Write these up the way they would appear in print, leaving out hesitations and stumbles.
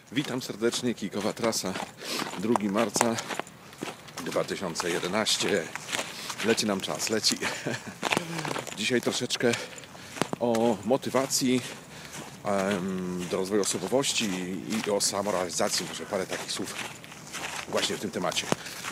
Witam serdecznie, Kijkowa Trasa, 2 marca 2011. Leci nam czas, leci. Dzisiaj troszeczkę o motywacji do rozwoju osobowości i o samorealizacji. Może parę takich słów właśnie w tym temacie.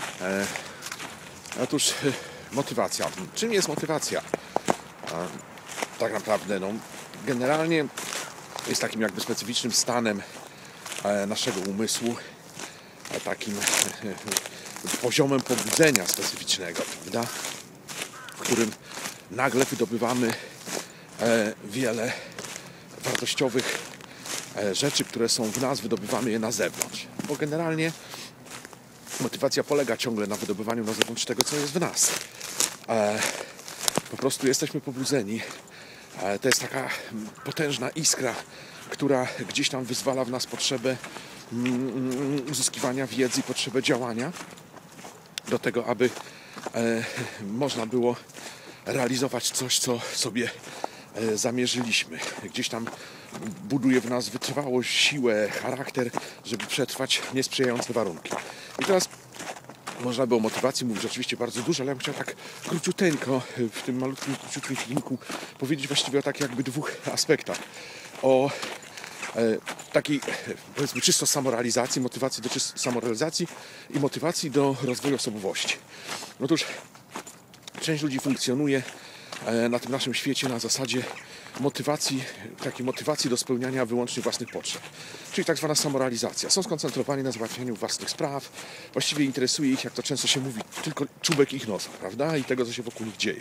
Otóż motywacja. Czym jest motywacja? Tak naprawdę, generalnie jest takim jakby specyficznym stanem naszego umysłu, takim poziomem pobudzenia specyficznego, prawda? W którym nagle wydobywamy wiele wartościowych rzeczy, które są w nas, wydobywamy je na zewnątrz. Bo generalnie motywacja polega ciągle na wydobywaniu na zewnątrz tego, co jest w nas. Po prostu jesteśmy pobudzeni. To jest taka potężna iskra, która gdzieś tam wyzwala w nas potrzebę uzyskiwania wiedzy i potrzebę działania do tego, aby można było realizować coś, co sobie zamierzyliśmy. Gdzieś tam buduje w nas wytrwałość, siłę, charakter, żeby przetrwać niesprzyjające warunki. I teraz można by o motywacji mówić oczywiście bardzo dużo, ale ja bym chciał tak króciuteńko w tym malutkim, króciutkim filmiku powiedzieć właściwie o takich jakby dwóch aspektach. O takiej, powiedzmy, czysto samorealizacji, motywacji do samorealizacji i motywacji do rozwoju osobowości. Otóż część ludzi funkcjonuje na tym naszym świecie na zasadzie takiej motywacji do spełniania wyłącznie własnych potrzeb. Czyli tak zwana samorealizacja. Są skoncentrowani na załatwianiu własnych spraw. Właściwie interesuje ich, jak to często się mówi, tylko czubek ich nosa, prawda? I tego, co się wokół nich dzieje.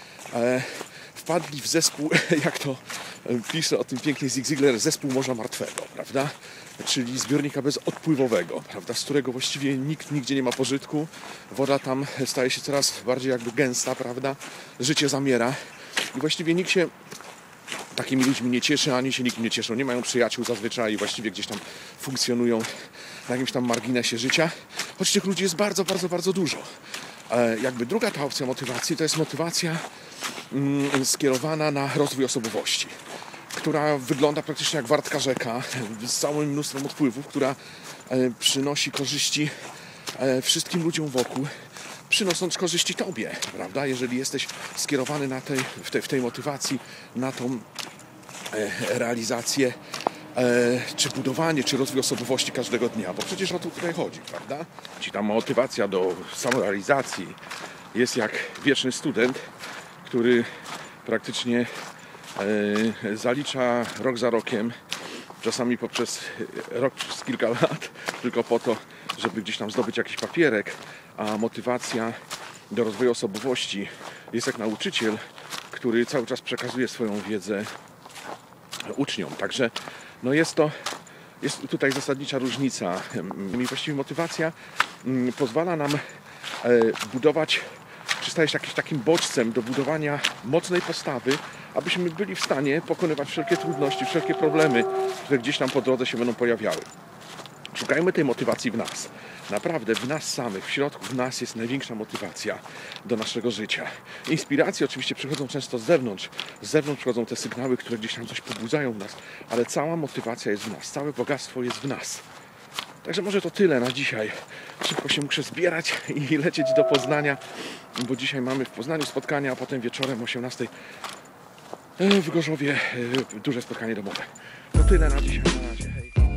Wpadli w zespół, jak to pisze o tym pięknie Zig Ziglar, zespół Morza Martwego, prawda? Czyli zbiornika bezodpływowego, prawda? Z którego właściwie nikt nigdzie nie ma pożytku. Woda tam staje się coraz bardziej jakby gęsta, prawda? Życie zamiera i właściwie nikt się takimi ludźmi nie cieszy, ani się nikim nie cieszą. Nie mają przyjaciół zazwyczaj i właściwie gdzieś tam funkcjonują na jakimś tam marginesie życia. Choć tych ludzi jest bardzo, bardzo, bardzo dużo. Jakby druga ta opcja motywacji to jest motywacja skierowana na rozwój osobowości, która wygląda praktycznie jak wartka rzeka z całym mnóstwem odpływów, która przynosi korzyści wszystkim ludziom wokół, przynosząc korzyści tobie, prawda? Jeżeli jesteś skierowany w tej motywacji na tą realizację, czy budowanie, czy rozwój osobowości każdego dnia, bo przecież o to tutaj chodzi, prawda? Czyli ta motywacja do samorealizacji jest jak wieczny student, który praktycznie zalicza rok za rokiem, czasami poprzez rok, przez kilka lat, tylko po to, żeby gdzieś tam zdobyć jakiś papierek, a motywacja do rozwoju osobowości jest jak nauczyciel, który cały czas przekazuje swoją wiedzę uczniom. Także jest tutaj zasadnicza różnica. I właściwie motywacja pozwala nam budować, czy staje się jakimś takim bodźcem do budowania mocnej postawy, abyśmy byli w stanie pokonywać wszelkie trudności, wszelkie problemy, które gdzieś tam po drodze się będą pojawiały. Szukajmy tej motywacji w nas. Naprawdę w nas samych, w środku w nas jest największa motywacja do naszego życia. Inspiracje oczywiście przychodzą często z zewnątrz. Z zewnątrz przychodzą te sygnały, które gdzieś tam coś pobudzają w nas, ale cała motywacja jest w nas, całe bogactwo jest w nas. Także może to tyle na dzisiaj. Szybko się muszę zbierać i lecieć do Poznania, bo dzisiaj mamy w Poznaniu spotkania, a potem wieczorem o 18 w Gorzowie duże spotkanie domowe. To tyle na dzisiaj. Na razie. Hej.